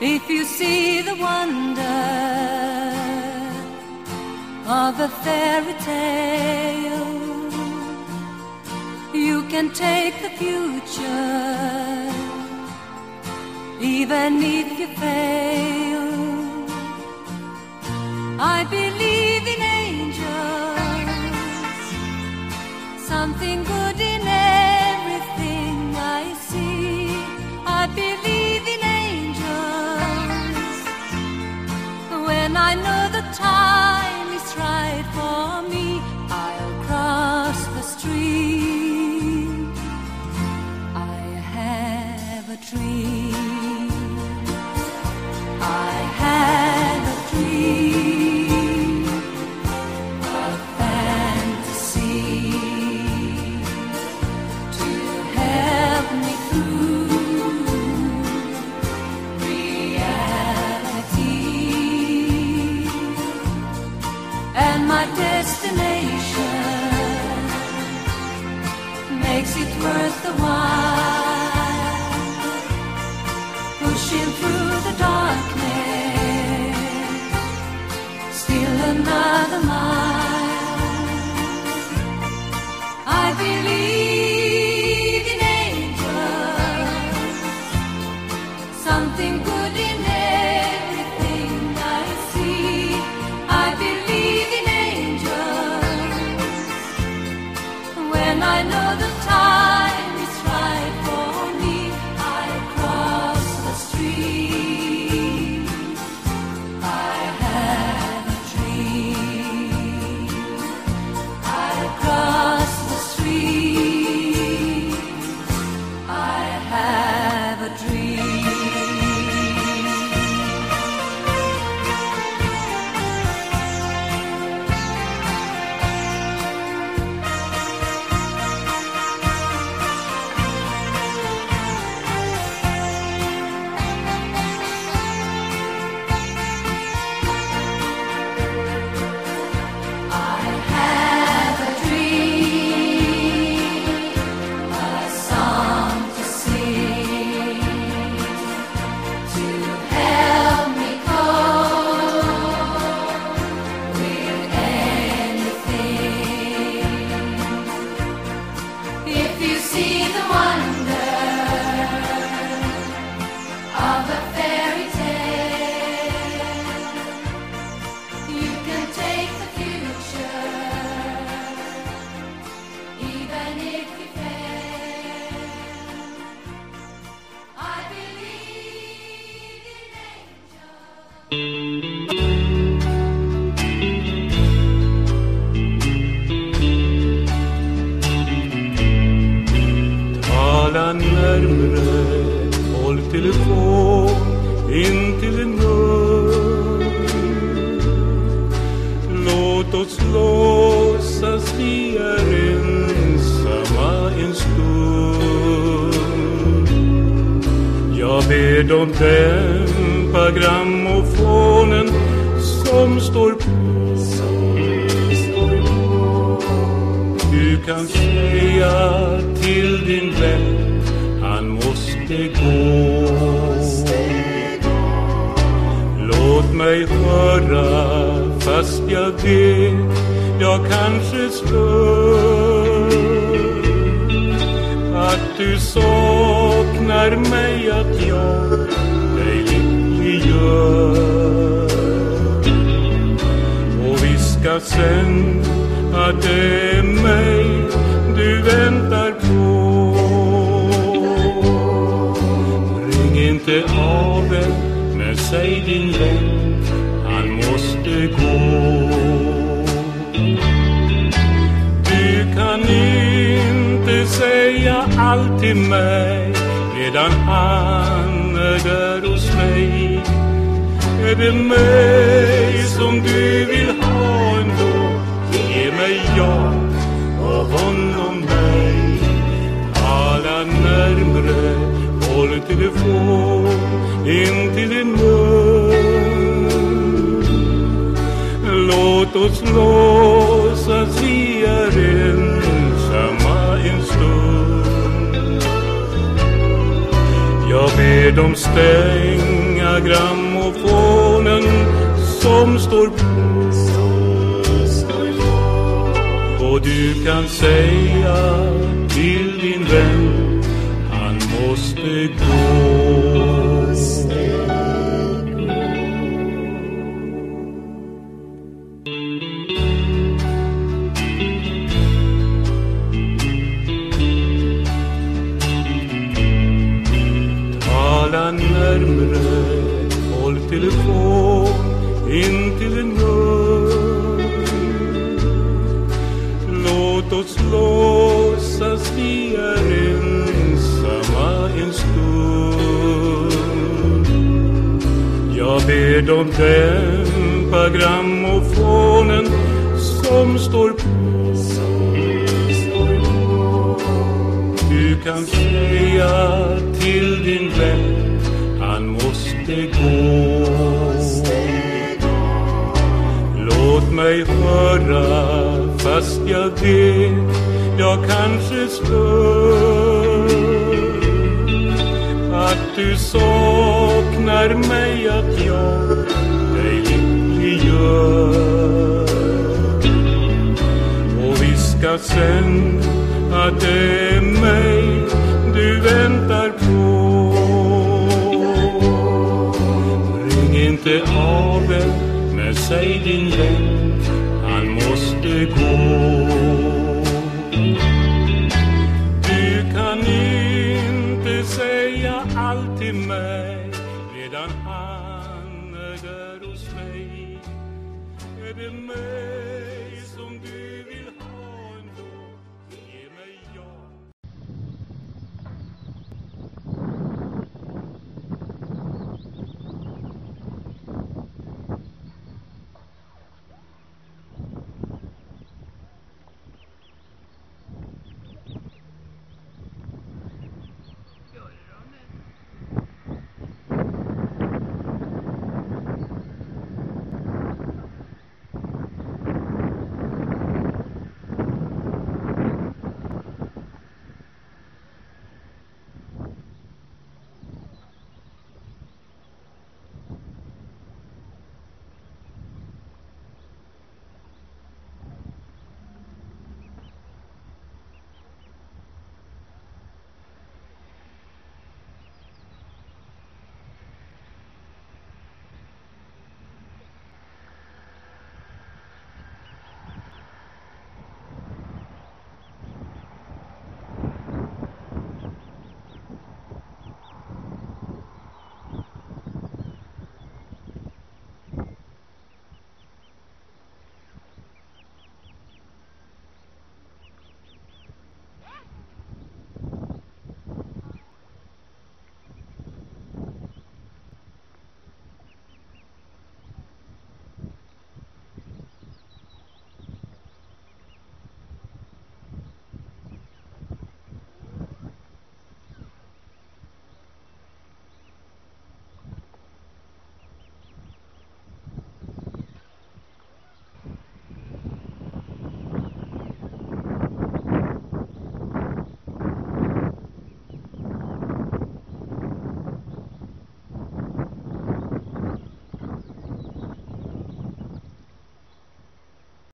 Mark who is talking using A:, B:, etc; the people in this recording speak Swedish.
A: If you see the wonder of a fairy tale, you can take the future, even if you fail. I believe in angels, something good in everything I see. I believe in angels, when I know the time is right for me, I'll cross the street. I have a dream, I have a dream, a fantasy to help me through reality, and my destination makes it worth the while, pushing through the darkness, still another mile. I believe in angels, something good in everything I see. I believe in angels, when I know the time is right for me, I cross the street. I have a dream, I cross the street. I have a dream.
B: Tala närmre, håll telefon in till din mun. Låt oss låtsas vi är ensamma en stund. Jag ber dem dämpa grammofonen som står på. Du kan säga till din vän, han måste gå. Låt mig höra, fast jag vet jag kanske stör, att du saknar mig, att jag dig lycklig gör. Och viska sen att det är mig du väntar på. Ring inte av den, men säg din vän, han måste gå. Du kan inte säga allt till mig medan han är där hos mig. Är det mig som du vill ha ändå? Ge mig ja och honom mig. Tala närmre, håll telefon in till din mun. Låt oss låtsas vi är ensamma en stund. Jag ber dem stänga öppna grammofonen som står på. Och du kan säga till din vän, han måste gå. Tala närmre, håll telefon in till en mun. Låt oss låtsas vi är ensamma en stund. Jag ber dem dämpa grammofonen som står på. Du kan säga till din vän, han måste gå. Låt mig höra, fast jag vet jag kanske stör, att du saknar mig, att jag dig lycklig gör. Och viska sen att det är mig du väntar på. Ring inte av den, men säg din vän, han måste gå. Du kan inte säga allt till mig, medan han är där hos mig. Är det mig